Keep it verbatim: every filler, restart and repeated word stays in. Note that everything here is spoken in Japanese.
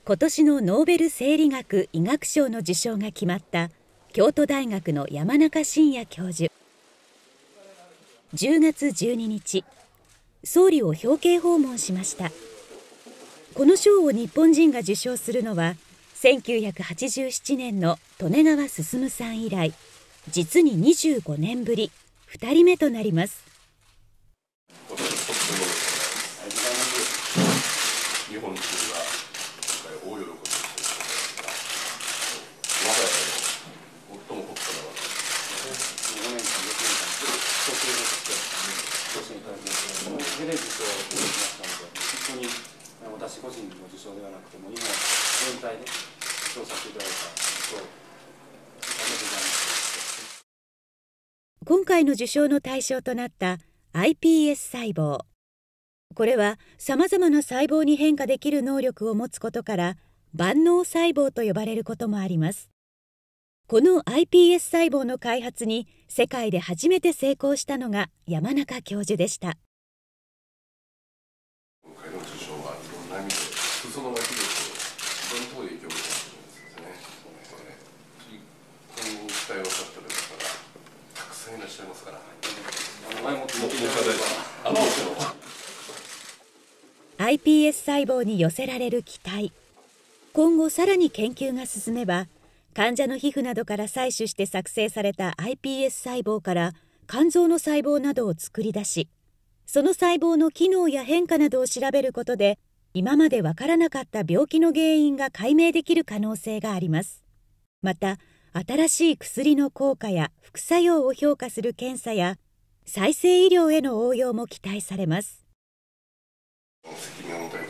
今年のノーベル生理学・医学賞の受賞が決まった京都大学の山中伸弥教授。じゅうがつじゅうににち、総理を表敬訪問しました。この賞を日本人が受賞するのはせんきゅうひゃくはちじゅうななねんの利根川進さん以来、実ににじゅうごねんぶりふたりめとなります。日本中が大喜びです。我が家の最も誇ったのはごねんかんろくねんかん一つ上としてご支援いただきましたけども、それで受賞できましたので、本当に私個人の受賞ではなくても日本全体で受賞させていただいたことをありがとうございます。今回の受賞の対象となった アイピーエス 細胞、これはさまざまな細胞に変化できる能力を持つことから万能細胞と呼ばれることもあります。この アイピーエス 細胞の開発に世界で初めて成功したのが山中教授でした。 今回の受賞はいろんな意味で裾野の技術をいろんなところで影響を受けたと思うんですよね。こういう期待をさせてる方がたくさんいらっしゃいますから。前もって持っていただいたあのアイピーエス 細胞に寄せられる期待。今後さらに研究が進めば、患者の皮膚などから採取して作成された アイピーエス 細胞から肝臓の細胞などを作り出し、その細胞の機能や変化などを調べることで、今までわからなかった病気の原因が解明できる可能性があります。また、新しい薬の効果や副作用を評価する検査や再生医療への応用も期待されます。 責任を持た